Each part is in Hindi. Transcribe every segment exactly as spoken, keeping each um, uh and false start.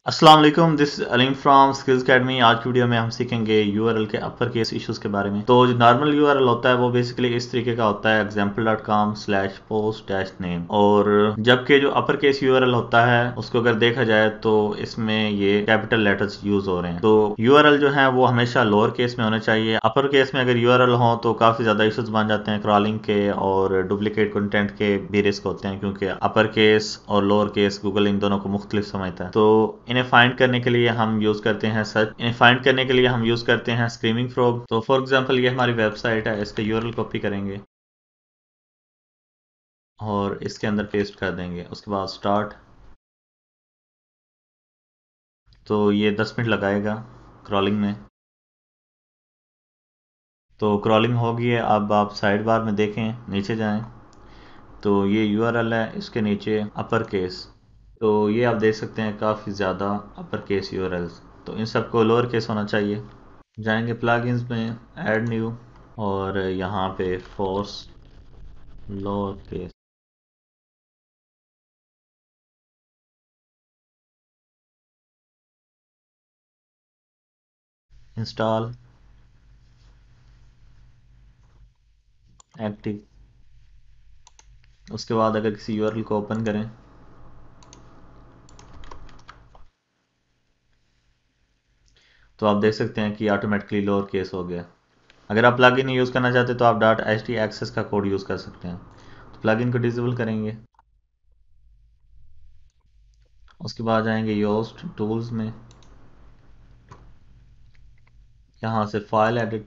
अस्सलाम वालेकुम, this Aleem from skills academy. आज की वीडियो में हम सीखेंगे यूआरएल के अपर केस इश्यूज के बारे में। तो जो नॉर्मल यूआरएल होता है वो बेसिकली इस तरीके का होता है, example dot com slash post dash name. और जबकि जो अपर केस यूआरएल होता है उसको अगर देखा जाए तो इसमें ये कैपिटल लेटर्स यूज हो रहे हैं। तो यूआरएल जो है वो हमेशा लोअर केस में होने चाहिए। अपर केस में अगर यूआरएल हो तो काफी ज्यादा इश्यूज बन जाते हैं क्रॉलिंग के और डुप्लीकेट कंटेंट के भी रिस्क होते हैं, क्योंकि अपर केस और लोअर केस गूगल इन दोनों को मुख्तलिफ समझता है। तो इन्हें फाइंड करने के लिए हम यूज करते हैं सर्च। इन्हें फाइंड करने के लिए हम यूज करते हैं स्क्रीमिंग फ्रॉग। तो फॉर एग्जांपल ये हमारी वेबसाइट है, इसका यूआरएल कॉपी करेंगे और इसके अंदर पेस्ट कर देंगे। उसके बाद स्टार्ट। तो ये दस मिनट लगाएगा क्रॉलिंग में। तो क्रॉलिंग हो गई है। अब आप साइड बार में देखें, नीचे जाएं तो ये यूआरएल है, इसके नीचे अपर केस। तो ये आप देख सकते हैं काफ़ी ज़्यादा अपर केस यूआरएल्स। तो इन सबको लोअर केस होना चाहिए। जाएंगे प्लगइन्स में, ऐड न्यू, और यहाँ पे force lower case. Install active. उसके बाद अगर किसी यूआरएल को ओपन करें तो आप देख सकते हैं कि ऑटोमेटिकली लोअर केस हो गया। अगर आप प्लगइन यूज़ करना चाहते हैं तो आप डॉट एच टी एक्सेस का कोड यूज़ कर सकते हैं। तो प्लगइन को डिसेबल करेंगे। उसके बाद जाएंगे योस्ट टूल्स में, यहाँ से फाइल एडिट।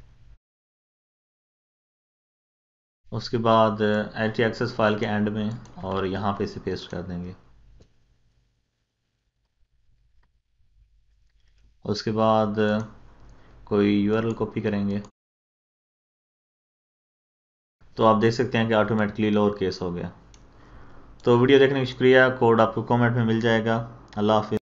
उसके बाद एच टी एक्सेस फाइल के एंड में, और यहाँ पे इसे पेस्ट कर देंगे। उसके बाद कोई यूआरएल कॉपी करेंगे तो आप देख सकते हैं कि ऑटोमेटिकली लोअर केस हो गया। तो वीडियो देखने का शुक्रिया। कोड आपको कमेंट में मिल जाएगा। अल्लाह हाफिज़।